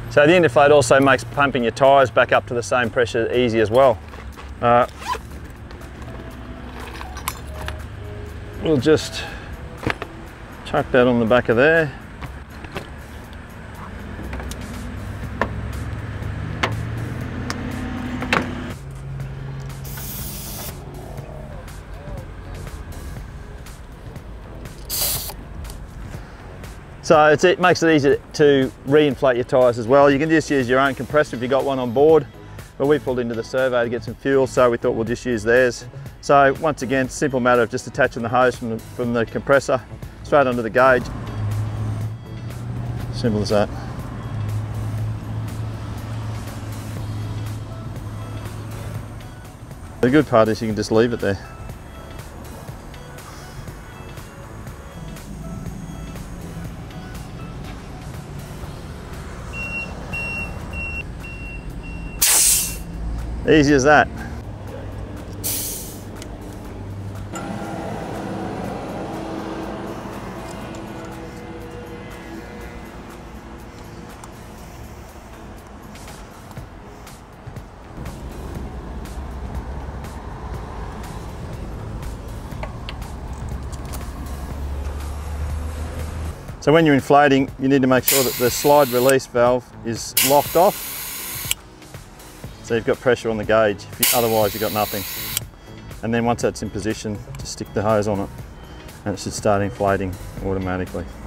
So the Indeflate also makes pumping your tyres back up to the same pressure easy as well. We'll just chuck that on the back of there. So it makes it easy to re-inflate your tyres as well. You can just use your own compressor if you've got one on board, but we pulled into the survey to get some fuel, so we thought we'll just use theirs. So once again, simple matter of just attaching the hose from the compressor straight onto the gauge. Simple as that. The good part is you can just leave it there. Easy as that. So when you're inflating, you need to make sure that the slide release valve is locked off. So you've got pressure on the gauge, otherwise you've got nothing. And then once that's in position, just stick the hose on it and it should start inflating automatically.